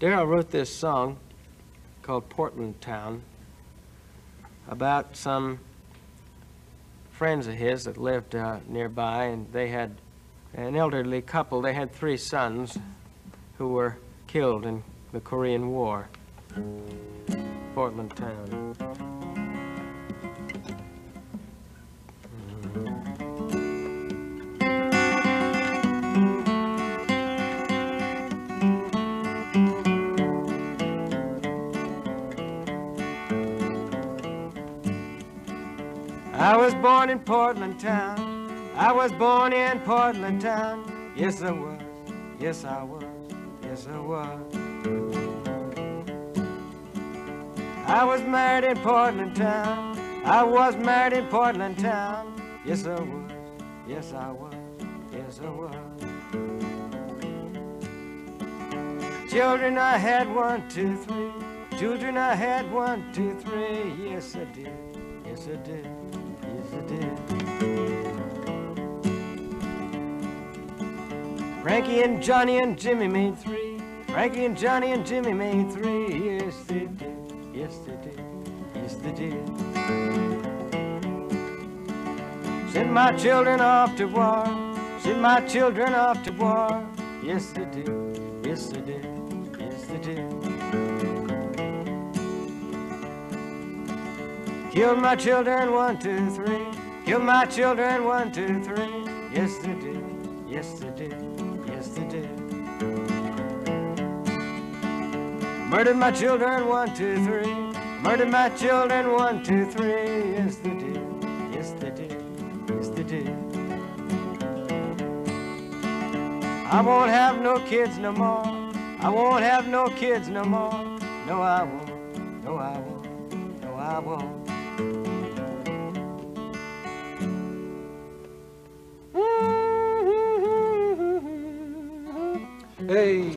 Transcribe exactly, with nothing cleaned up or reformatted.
Darrell wrote this song called Portland Town about some friends of his that lived uh, nearby, and they had an elderly couple. They had three sons who were killed in the Korean War. Portland Town. I was born in Portland Town. I was born in Portland Town. Yes, I was. Yes, I was. Yes, I was. I was married in Portland Town. I was married in Portland Town. Yes, I was. Yes, I was. Yes, I was. Children I had one, two, three. Children I had one, two, three. Yes, I did. Yes, I did. Yes, I did. Frankie and Johnny and Jimmy made three. Frankie and Johnny and Jimmy made three. Yes, they did. Yes, they did. Yes, they did. Send my children off to war. Send my children off to war. Yes, they did. Yes, they did. Yes, they did. Killed my children, one, two, three. Killed my children, one, two, three. Yes, they did. Yes, they did. Yes, they did. Murdered my children, one, two, three. Murdered my children, one, two, three. Yes, they did. Yes, they did. Yes, they did. I won't have no kids no more. I won't have no kids no more. No, I won't. No, I won't. No, I won't. Hey.